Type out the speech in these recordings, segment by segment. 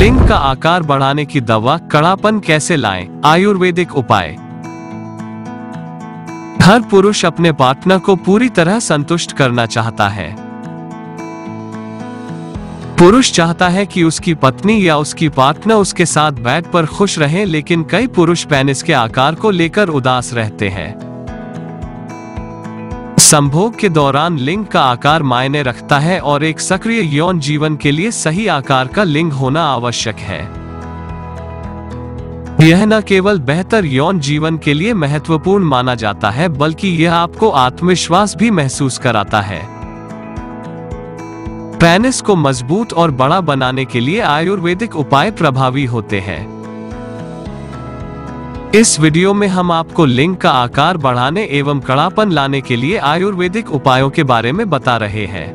लिंग का आकार बढ़ाने की दवा, कड़ापन कैसे लाएं? आयुर्वेदिक उपाय। हर पुरुष अपने पार्टनर को पूरी तरह संतुष्ट करना चाहता है। पुरुष चाहता है कि उसकी पत्नी या उसकी पार्टनर उसके साथ बेड पर खुश रहे, लेकिन कई पुरुष पेनिस के आकार को लेकर उदास रहते हैं। संभोग के दौरान लिंग का आकार मायने रखता है और एक सक्रिय यौन जीवन के लिए सही आकार का लिंग होना आवश्यक है। यह न केवल बेहतर यौन जीवन के लिए महत्वपूर्ण माना जाता है, बल्कि यह आपको आत्मविश्वास भी महसूस कराता है। पेनिस को मजबूत और बड़ा बनाने के लिए आयुर्वेदिक उपाय प्रभावी होते हैं। इस वीडियो में हम आपको लिंग का आकार बढ़ाने एवं कड़ापन लाने के लिए आयुर्वेदिक उपायों के बारे में बता रहे हैं।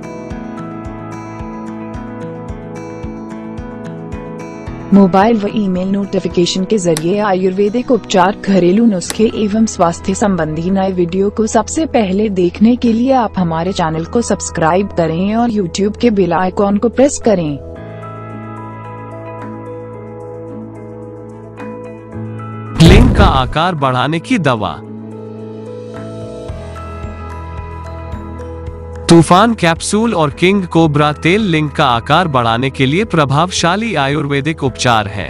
मोबाइल व ईमेल नोटिफिकेशन के जरिए आयुर्वेदिक उपचार, घरेलू नुस्खे एवं स्वास्थ्य संबंधी नए वीडियो को सबसे पहले देखने के लिए आप हमारे चैनल को सब्सक्राइब करें और YouTube के बेल आइकॉन को प्रेस करें। लिंग का आकार बढ़ाने की दवा। तूफान कैप्सूल और किंग कोबरा तेल लिंग का आकार बढ़ाने के लिए प्रभावशाली आयुर्वेदिक उपचार है।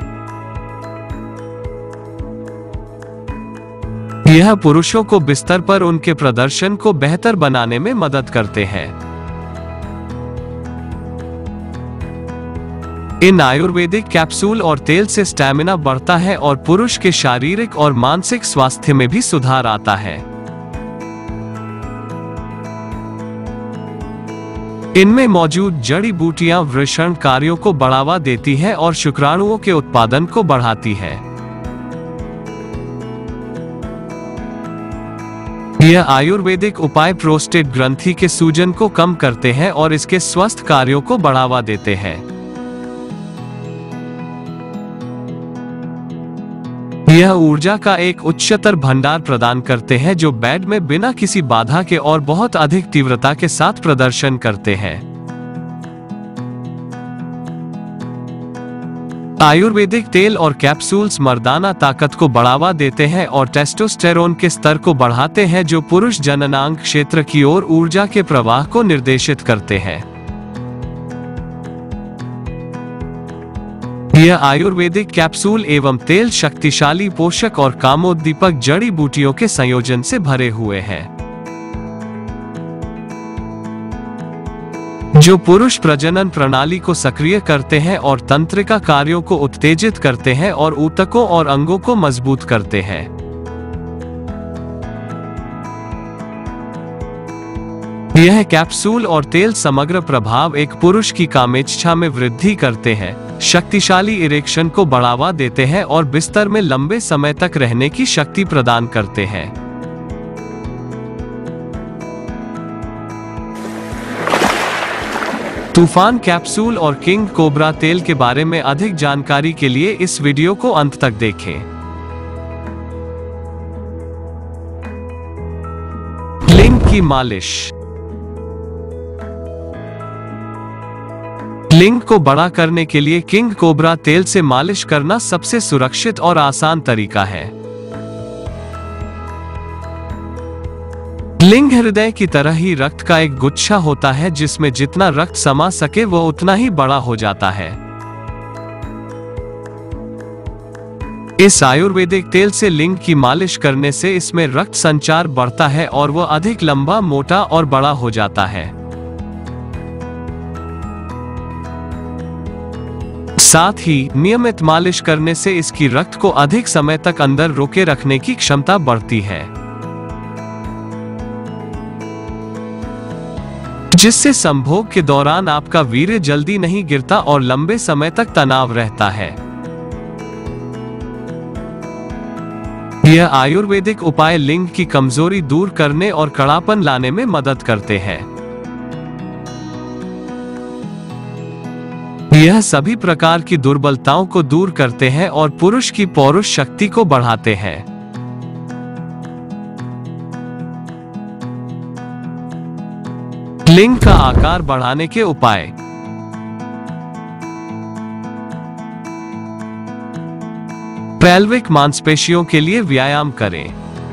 यह पुरुषों को बिस्तर पर उनके प्रदर्शन को बेहतर बनाने में मदद करते हैं। इन आयुर्वेदिक कैप्सूल और तेल से स्टैमिना बढ़ता है और पुरुष के शारीरिक और मानसिक स्वास्थ्य में भी सुधार आता है। इनमें मौजूद जड़ी बूटियां वृषण कार्यों को बढ़ावा देती है और शुक्राणुओं के उत्पादन को बढ़ाती है। यह आयुर्वेदिक उपाय प्रोस्टेट ग्रंथि के सूजन को कम करते हैं और इसके स्वस्थ कार्यों को बढ़ावा देते हैं। यह ऊर्जा का एक उच्चतर भंडार प्रदान करते हैं जो बेड में बिना किसी बाधा के और बहुत अधिक तीव्रता के साथ प्रदर्शन करते हैं। आयुर्वेदिक तेल और कैप्सूल्स मर्दाना ताकत को बढ़ावा देते हैं और टेस्टोस्टेरोन के स्तर को बढ़ाते हैं, जो पुरुष जननांग क्षेत्र की ओर ऊर्जा के प्रवाह को निर्देशित करते हैं। यह आयुर्वेदिक कैप्सूल एवं तेल शक्तिशाली पोषक और कामोद्दीपक जड़ी बूटियों के संयोजन से भरे हुए हैं, जो पुरुष प्रजनन प्रणाली को सक्रिय करते हैं और तंत्रिका कार्यों को उत्तेजित करते हैं और ऊतकों और अंगों को मजबूत करते हैं। यह कैप्सूल और तेल समग्र प्रभाव एक पुरुष की कामेच्छा में वृद्धि करते हैं, शक्तिशाली इरेक्शन को बढ़ावा देते हैं और बिस्तर में लंबे समय तक रहने की शक्ति प्रदान करते हैं। तूफान कैप्सूल और किंग कोबरा तेल के बारे में अधिक जानकारी के लिए इस वीडियो को अंत तक देखें। लिंग की मालिश। लिंग को बड़ा करने के लिए किंग कोबरा तेल से मालिश करना सबसे सुरक्षित और आसान तरीका है। लिंग हृदय की तरह ही रक्त का एक गुच्छा होता है, जिसमें जितना रक्त समा सके वह उतना ही बड़ा हो जाता है। इस आयुर्वेदिक तेल से लिंग की मालिश करने से इसमें रक्त संचार बढ़ता है और वह अधिक लंबा, मोटा और बड़ा हो जाता है। साथ ही नियमित मालिश करने से इसकी रक्त को अधिक समय तक अंदर रोके रखने की क्षमता बढ़ती है, जिससे संभोग के दौरान आपका वीर्य जल्दी नहीं गिरता और लंबे समय तक तनाव रहता है। यह आयुर्वेदिक उपाय लिंग की कमजोरी दूर करने और कड़ापन लाने में मदद करते हैं। यह सभी प्रकार की दुर्बलताओं को दूर करते हैं और पुरुष की पौरुष शक्ति को बढ़ाते हैं। लिंग का आकार बढ़ाने के उपाय। पेल्विक मांसपेशियों के लिए व्यायाम करें।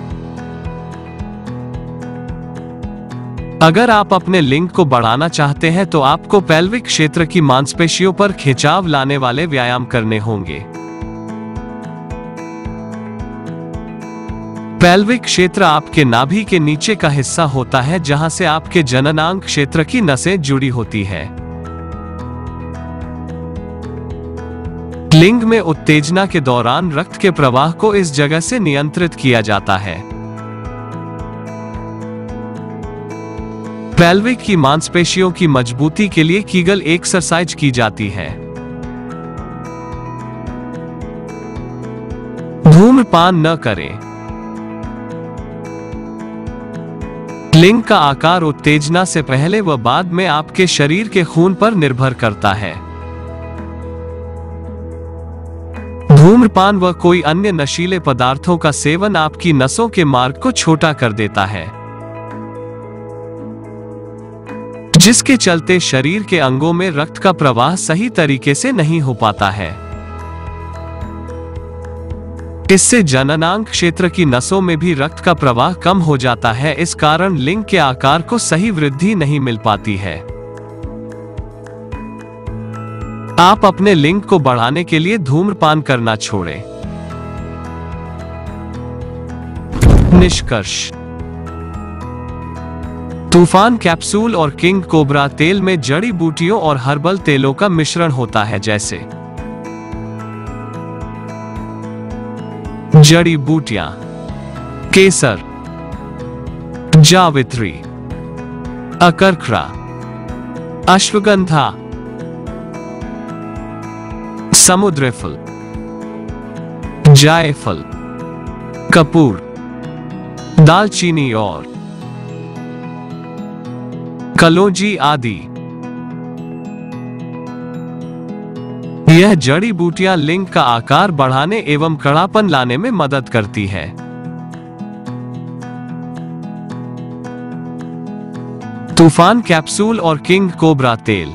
अगर आप अपने लिंग को बढ़ाना चाहते हैं तो आपको पेल्विक क्षेत्र की मांसपेशियों पर खिंचाव लाने वाले व्यायाम करने होंगे। पेल्विक क्षेत्र आपके नाभि के नीचे का हिस्सा होता है जहां से आपके जननांग क्षेत्र की नसें जुड़ी होती है। लिंग में उत्तेजना के दौरान रक्त के प्रवाह को इस जगह से नियंत्रित किया जाता है। पेल्विक की मांसपेशियों की मजबूती के लिए कीगल एक्सरसाइज की जाती है। धूम्रपान न करें। लिंग का आकार उत्तेजना से पहले व बाद में आपके शरीर के खून पर निर्भर करता है। धूम्रपान व कोई अन्य नशीले पदार्थों का सेवन आपकी नसों के मार्ग को छोटा कर देता है, जिसके चलते शरीर के अंगों में रक्त का प्रवाह सही तरीके से नहीं हो पाता है। इससे जननांग क्षेत्र की नसों में भी रक्त का प्रवाह कम हो जाता है। इस कारण लिंग के आकार को सही वृद्धि नहीं मिल पाती है। आप अपने लिंग को बढ़ाने के लिए धूम्रपान करना छोड़ें। निष्कर्ष: तूफान कैप्सूल और किंग कोबरा तेल में जड़ी बूटियों और हर्बल तेलों का मिश्रण होता है, जैसे जड़ी बूटियां, केसर, जावित्री, अकरखरा, अश्वगंधा, समुद्रफल, जायफल, कपूर, दालचीनी और कलौंजी आदि। यह जड़ी बूटियां लिंग का आकार बढ़ाने एवं कड़ापन लाने में मदद करती है। तूफान कैप्सूल और किंग कोबरा तेल।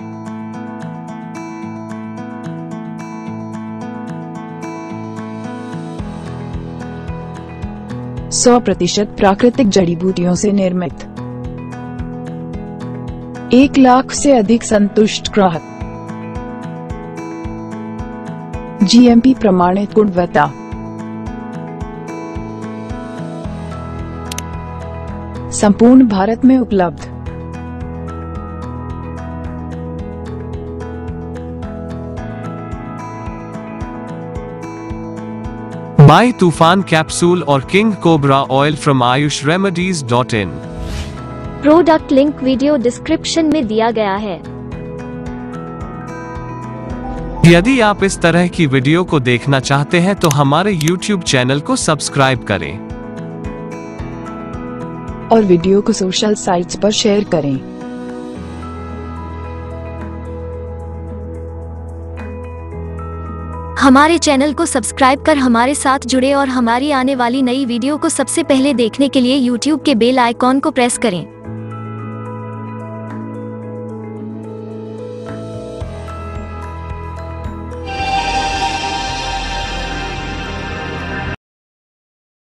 सौ प्रतिशत प्राकृतिक जड़ी बूटियों से निर्मित। 1 लाख से अधिक संतुष्ट ग्राहक। जीएमपी प्रमाणित गुणवत्ता। संपूर्ण भारत में उपलब्ध। बाय तूफान कैप्सूल और king cobra oil from ayushRemedies.in। Product link video description में दिया गया है। यदि आप इस तरह की वीडियो को देखना चाहते हैं तो हमारे YouTube चैनल को सब्सक्राइब करें और वीडियो को सोशल साइट्स पर शेयर करें। हमारे चैनल को सब्सक्राइब कर हमारे साथ जुड़े और हमारी आने वाली नई वीडियो को सबसे पहले देखने के लिए YouTube के बेल आइकॉन को प्रेस करें।